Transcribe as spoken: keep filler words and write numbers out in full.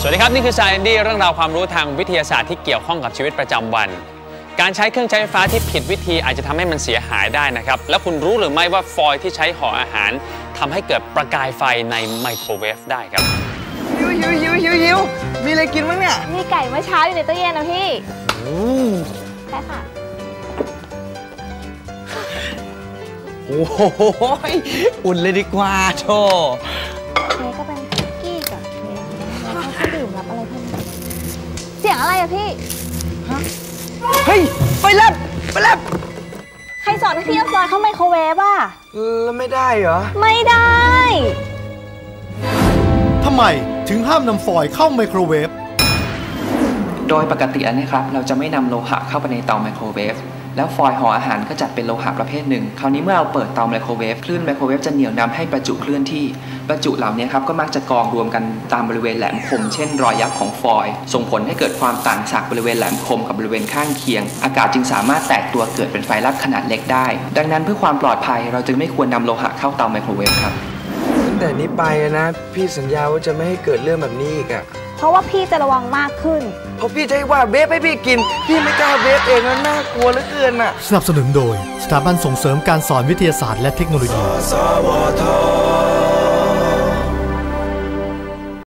วัสดีครับนี่คือ Science เรื่องราวความรู้ทางวิทยาศาสตร์ที่เกี่ยวข้องกับชีวิตประจำวันการใช้เครื่องใช้ไฟฟ้าที่ผิดวิธีอาจจะทำให้มันเสียหายได้นะครับแล้วคุณรู้หรือไม่ว่าฟอยล์ที่ใช้ห่ออาหารทำให้เกิดประกายไฟในไมโครเวฟได้ครับหิวหิวหิวหิวหิวมีอะไรกินบ้างเนี่ยมีไก่เมื่อเช้าอยู่ในตู้เย็นนะพี่ใช่ค่ะโอ้โหอุ่นเลยดีกว่าโธ่เค้กก็เป็นคุกกี้กับเค้กแล้วก็ดื่มรับอะไรเพิ่มเสียงอะไรอะพี่ฮะเฮ้ยไฟแลบไฟแลบใครสอนให้พี่เอาฟอยล์เข้าไมโครเวฟอะแล้วไม่ได้เหรอไม่ได้ทำไมถึงห้ามนำฟอยล์เข้าไมโครเวฟโดยปกติแล้วนะครับเราจะไม่นำโลหะเข้าไปในเตาไมโครเวฟแล้วฟอยล์ห่ออาหารก็จัดเป็นโลหะประเภทหนึ่งคราวนี้เมื่อเราเปิดเตาไมโครเวฟคลื่นไมโครเวฟจะเหนี่ยวนำให้ประจุเคลื่อนที่ประจุเหล่านี้ครับก็มักจะกองรวมกันตามบริเวณแหลมคมเช่นรอยยับของฟอยล์ส่งผลให้เกิดความต่างจากบริเวณแหลมคมกับบริเวณข้างเคียงอากาศจึงสามารถแตกตัวเกิดเป็นไฟลับขนาดเล็กได้ดังนั้นเพื่อความปลอดภัยเราจึงไม่ควรนำโลหะเข้าเตาไมโครเวฟครับตั้งแต่นี้ไปนะพี่สัญญาว่าจะไม่ให้เกิดเรื่องแบบนี้อีกอะเพราะว่าพี่จะระวังมากขึ้นเพราะพี่จะให้ว่าเวฟให้พี่กินพี่ไม่กล้าเวฟเองแล้วน่ากลัวเหลือเกินอะสนับสนุนโดยสถาบันส่งเสริมการสอนวิทยาศาสตร์และเทคโนโลยี